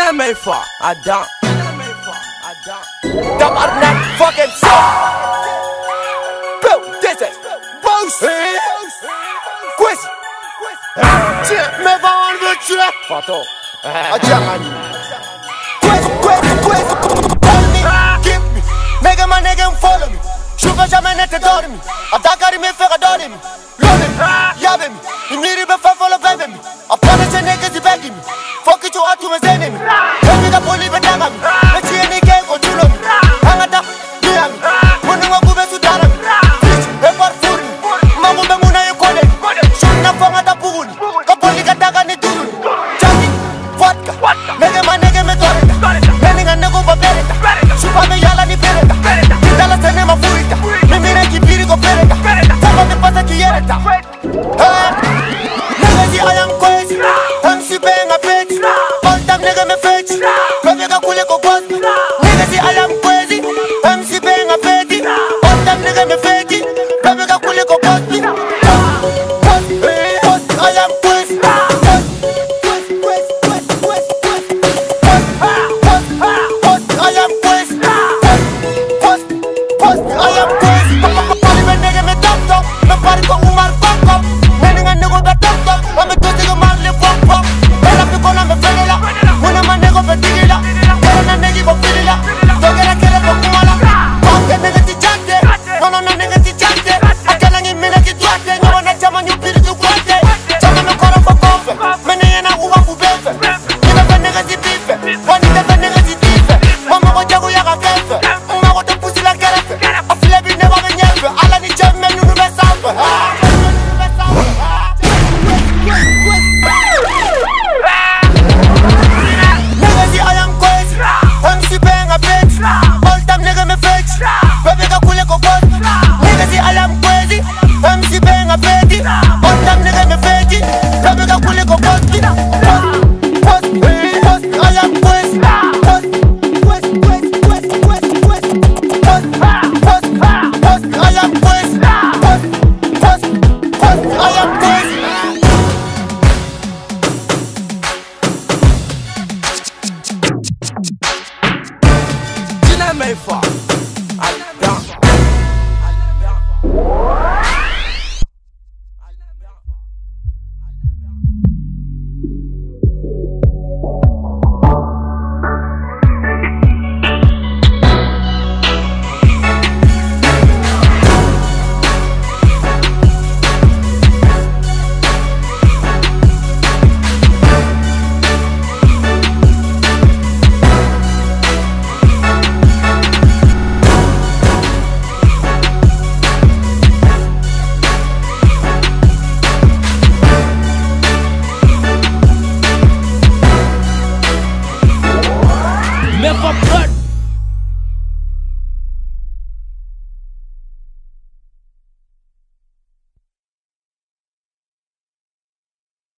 Kena me for Adam. Dab are not fucking so. Bro, this is boss. Quiz. Me va on the trap. Fato. Ajangani. Quiz. Tell me, give me. Nigga, my nigga, follow me. Shuka jamais ne te dormi. Atakari me fera dormi. Love me, yabe me. You need it before follow baby me. Upon the niggas, you begging me. Fuck it, you are to my enemy. Tell me the police, but damn me. Let's see any game go to me. Hangata, Miami. When you want to go to Darami. Fish, pepper, food. Mamu Bamuna, you call it. Shuna Fangata Pool. Kapoli Kataka Nituru. Jackie, vodka. Nigga, my nigga, me torreta. Penning and Nego Babereta. Supame Yala ni Pereta. Kitala Senema Furita. Mimira Kipiri go Pereta. Tapa me pasa Kiereta.